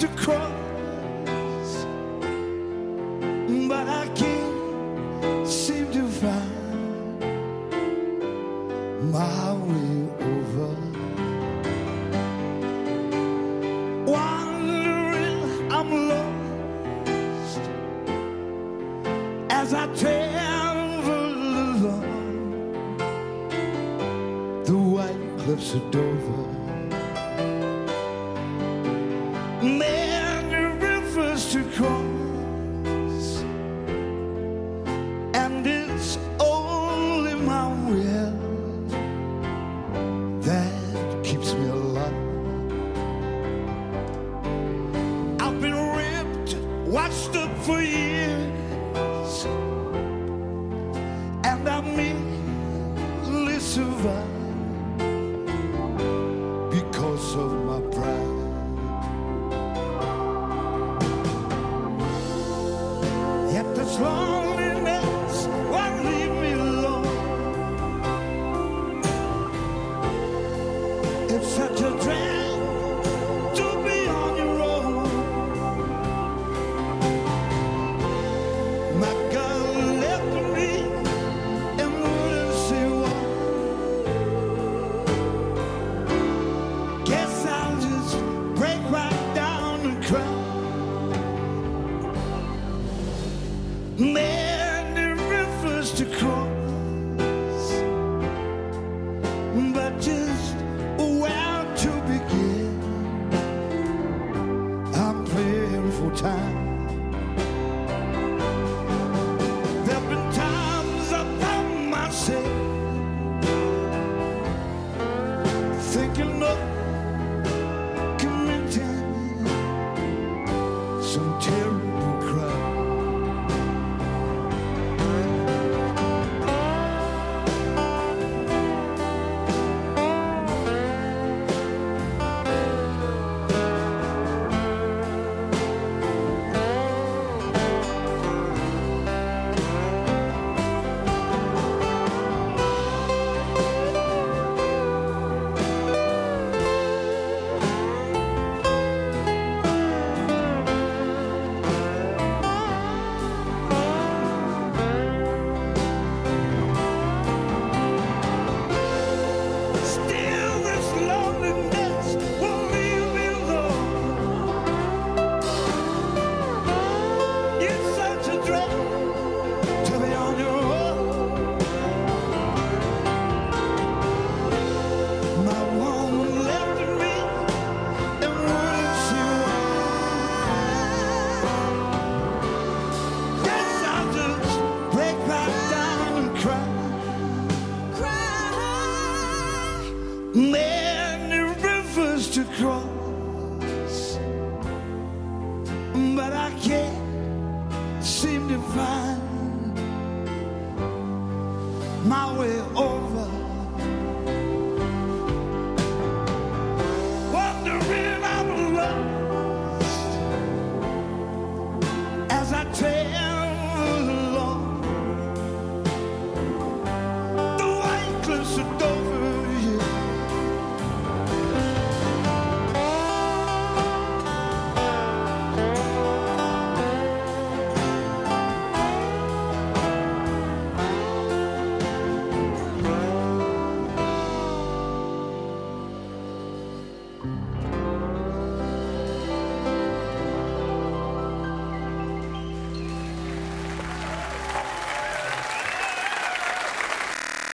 to cross, but I can't seem to find my way over. Wandering, I'm lost as I travel along the white cliffs of Dover. Many rivers to cross, and it's only my will that keeps me alive. I've been ripped, washed up for years, and I merely survive because of my pride. Yet this loneliness won't leave me alone. It's such a drag to be on your own. My girl left me and wouldn't say what. Guess I'll just break right down and cry. Many rivers to cross, but just where to begin? I'm praying for time. There've been times I found myself thinking of committing some terrible crime. Still, this loneliness won't leave me alone. It's such a drag to be on your own. My woman left me and wouldn't see why. Guess I'll just break right down and cry. Many rivers to cross, but I can't seem to find my way over.